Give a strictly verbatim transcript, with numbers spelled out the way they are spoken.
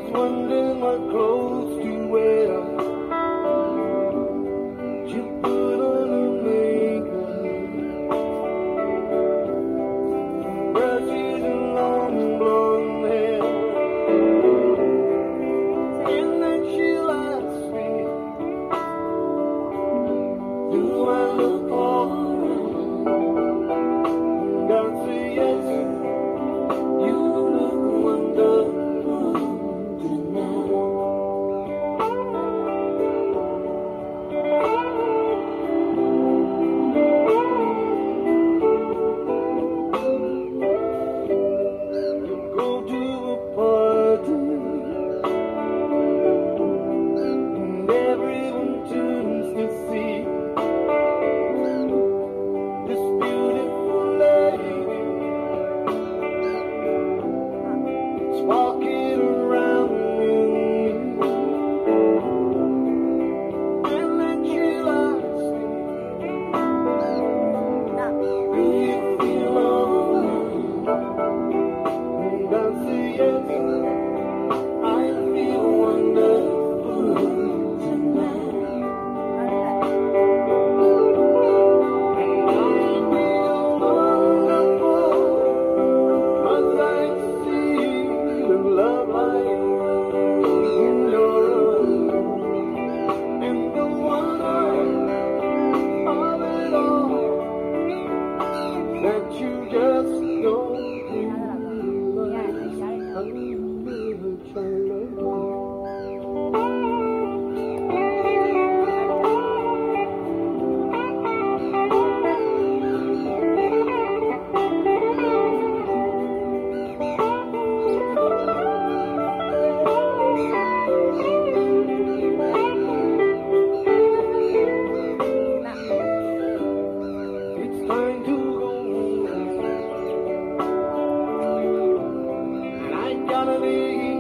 wondering what clothes to wear. You put on her makeup, brushes and long blonde hair, and then she'll ask me, do I look alright? And I'll say yes, you look wonderful tonight. You go to a party and everyone turns to see this beautiful lady. It's walking around with me, and then she'll ask me, do you feel alright? And I'll say yes, I feel wonderful tonight. And I feel wonderful, 'cause I see the love light in your eyes, and the wonder of it all, that you just don't realize how much I love you. It's time to go home, and I gotta leave.